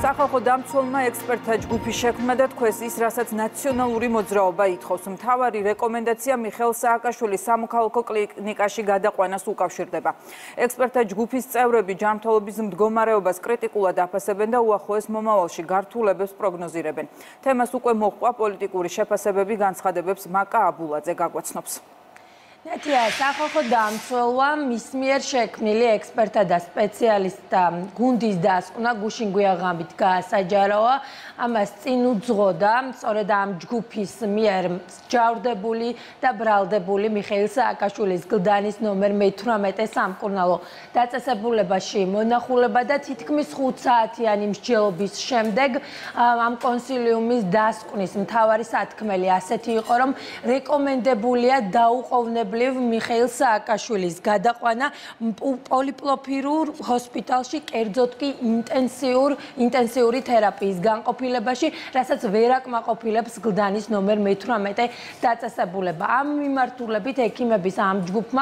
სახალხო დამცველმა ექსპერტთა ჯგუფი შექმნა და თქვეს ის, რასაც ნაციონალური მოძრაობა ითხოვს. მთავარი რეკომენდაცია მიხეილ სააკაშვილის სამოქალაქო კლინიკაში გადაყვანას უკავშირდება. ექსპერტთა ჯგუფის წევრები ჯანმრთელობის მდგომარეობას კრიტიკულად აფასებენ და უახლოეს მომავალში გართულებებს პროგნოზირებენ. თემას უკვე მოჰყვა პოლიტიკური შეფასებები, განცხადებებს მაკა აბულაძე გაგვაცნობს. ნათია, სახალხო დამცველმა მის მიერ შექმნილი ექსპერტთა და სპეციალისტთა გუნდის დასკვნა გუშინ გვიაღამით გაასაჯაროა. ამას წინ უძღოდა სწორედ ამ ჯგუფის მიერ სჯავრდებული და ბრალდებული მიხეილ სააკაშვილის გლდანის ნომერ მე-18 სამკურნალო დაწესებულებაში მონახულება და თითქმის 5 საათიანი მსჯელობის შემდეგ ამ კონსილიუმის დასკვნის მთავარი სათქმელი ასეთი იყო, რომ რეკომენდებულია დაუყოვნებლივ მიხეილ სააკაშვილის გადაყვანა პოლიპლოფირურ ჰოსპიტალში, კერძოდ კი ინტენსიური თერაპიის განყოფილებაში, რასაც ვერ აკმაყოფილებს გლდანის ნომერ მე-18 დაწესებულება. ამ მიმართულებით ექიმების ამ ჯგუფმა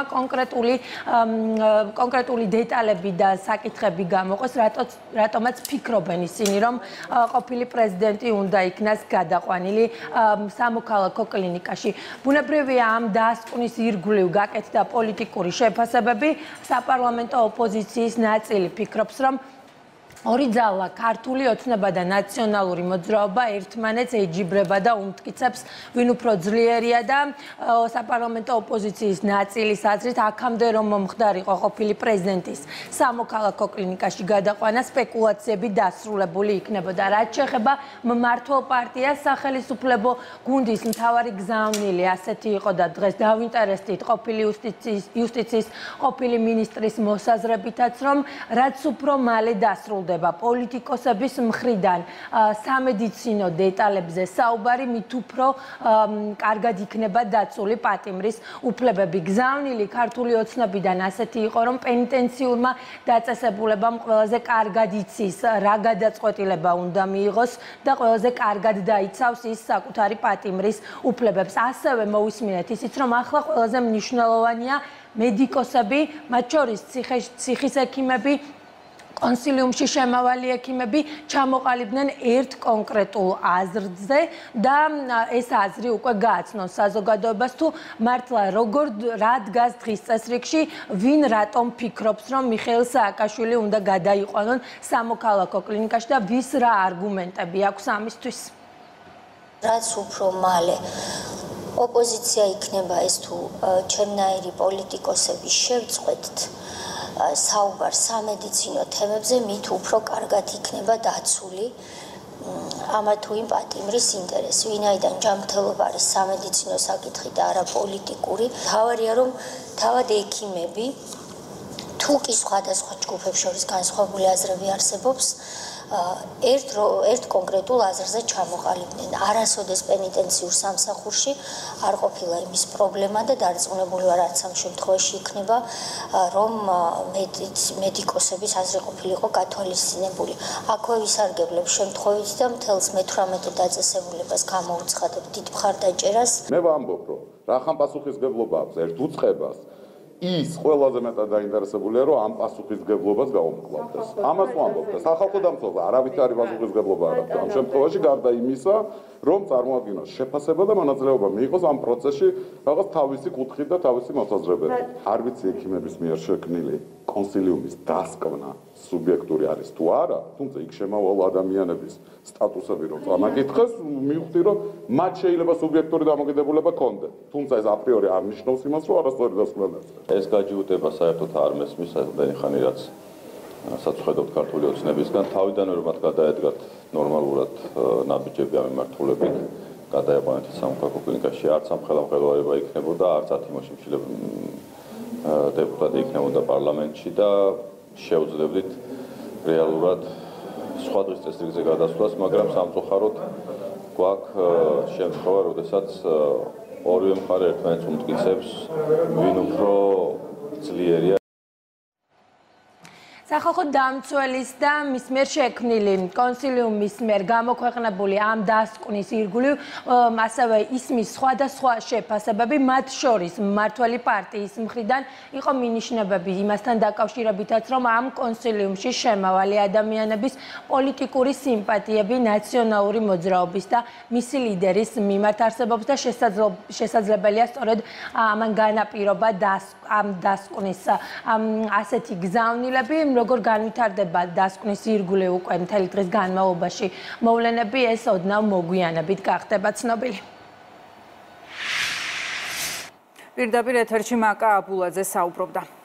კონკრეტული დეტალები და საკითხები გამოყოს, რატომაც ფიქრობენ ისინი, რომ ყოფილი პრეზიდენტი უნდა იქნას გადაყვანილი სამოქალაქო კლინიკაში. ბუნებრივია ამ დასკვნის ირგვლივ გაკეთდა პოლიტიკური შეფასებები. საპარლამენტო ოპოზიციის ნაწილი ფიქრობს, რომ ორი ძალა, ქართული ოცნება და ნაციონალური მოძრაობა ერთმანეთს ეჯიბრება და უმტკიცებს, ვინ უფრო ძლიერია და საპარლამენტო ოპოზიციის ნაწილის აზრით, აქამდე რომ მომხდარიყო ყოფილი პრეზიდენტის სამოქალაქო კლინიკაში გადაყვანა, სპეკულაციები დასრულებული იქნებოდა. რაც შეეხება მმართველ პარტიას, სახელისუფლებო გუნდის მთავარი გზავნილი ასეთი იყო და დღეს დავინტერესდით ყოფილი იუსტიციის ყოფილი მინისტრის მოსაზრებითაც, რომ რაც უფრო მალე დასრულდება პოლიტიკოსების მხრიდან სამედიცინო დეტალებზე საუბარი, მით უფრო კარგად იქნება დაცული პატიმრის უფლებები. გზავნილი ქართული ოცნებიდან ასეთი იყო, რომ პენიტენციურმა დაწესებულებამ ყველაზე კარგად იცის, რა გადაწყვეტილება უნდა მიიღოს და ყველაზე კარგად დაიცავს ის საკუთარი პატიმრის უფლებებს. ასევე მოვისმინეთ ისიც, რომ ახლა ყველაზე მნიშვნელოვანია მედიკოსები, მათ შორის ციხის ექიმები, კონსილიუმში შემავალი ექიმები ჩამოყალიბდნენ ერთ კონკრეტულ აზრზე და ეს აზრი უკვე გააცნონ საზოგადოებას, თუ მართლა რა დგას დღის წესრიგში, ვინ რატომ ფიქრობს, რომ მიხეილ სააკაშვილი უნდა გადაიყვანონ სამოქალაქო კლინიკაში და ვის რა არგუმენტები აქვს ამისთვის. რაც უფრო მალე ოპოზიცია იქნება ეს თუ ჩემნაირი პოლიტიკოსები შევწყვეტთ საუბარ სამედიცინო თემებზე, მით უფრო კარგად იქნება დაცული ამა თუ იმ პატიმრის ინტერესი. ვინაიდან ჯანმრთელობა არის სამედიცინო საკითხი და არა პოლიტიკური, თავარია რომ თავად ექიმები, თუ კი სხვადასხვა ჯგუფებს შორის განსხვავებული აზრები არსებობს, ერთ კონკრეტულ აზრზე ჩამოყალიბდნენ. არასოდეს პენიტენციურ სამსახურში არ ყოფილა იმის პრობლემა და დარწმუნებული ვარ, არც ამ შემთხვევაში იქნება, რომ მედიკოსების აზრი ყოფილიყო გათვალისწინებული. აქვე ვისარგებლებ შემთხვევით და მთელს მე-18 დაწესებულებას გამოუცხადებ დიდ მხარდაჭერას. მე ვამბობ, რომ რახან პასუხისმგებლობა აქვს ერთ უწყებას, ის ყველაზე მეტად დაინტერესებულია, რომ ამ პასუხისმგებლობას გაუმკლავდეს. ამას ვამბობ და სახალხო დამცველს არავითარი პასუხისმგებლობა არ აქვს ამ შემთხვევაში, გარდა იმისა, რომ წარმოადგინოს შეფასება და მონაწილეობა მიიღოს ამ პროცესში რაღაც თავისი კუთხით და თავისი მოსაზრებებით. არ ვიცი ექიმების მიერ შექმნილი კონსილიუმის დასკვნა სუბიექტური არის თუ არა, თუმცა იქ შემავალ ადამიანების სტატუსები რომ წამაკითხეს, მივხვდი, რომ მათ შეიძლება სუბიექტური დამოკიდებულება ჰქონდეთ. თუმცა ეს აპრიორი არ ნიშნავს იმას, რომ არასწორი დასკვნა დაწერა. ეს გაჯიუტება საერთოდ არ მესმის საერთოდ ხანი რაც საწუხედობთ ქართული ოცნებისგან, თავიდანვე რომ მათ გადაედგათ ნორმალურად ნაბიჯები ამ მიმართულებით, გადაიყვანეთ სამოქალაქო კლინიკაში, არც ამ ხელმძღვანელობა იქნებოდა, არც 10 მოშიმშილე დეპუტატი იქნებოდა პარლამენტში და შეუძლებდით რეალურად სხვა დღის წესრიგზე გადასვლას, მაგრამ სამწუხაროდ გვაქვს შემთხვევა, როდესაც ორივე მხარე ერთმანეთს უმტკიცებს, ვინ უფრო ძლიერია. სახალხო დამცველის და მის მიერ შექმნილი კონსილიუმის მიერ გამოქვეყნებული ამ დასკვნის ირგვლივ ასევე ისმის სხვადასხვა შეფასებები, მათ შორის მმართველი პარტიის მხრიდან იყო მინიშნებები იმასთან დაკავშირებითაც, რომ ამ კონსილიუმში შემავალი ადამიანების პოლიტიკური სიმპათიები ნაციონალური მოძრაობის და მისი ლიდერის მიმართ არსებობს და შესაძლებელია სწორედ ამან განაპირობა ამ დასკვნის ასეთი გზავნილები, როგორ განვითარდება დასკვნის ირგვლივ უკვე მთელი დღის განმავლობაში მოვლენები, ეს ოდნავ მოგვიანებით გახდება ცნობილი. პირდაპირ ეთერში მაკა აბულაძე საუბრობდა.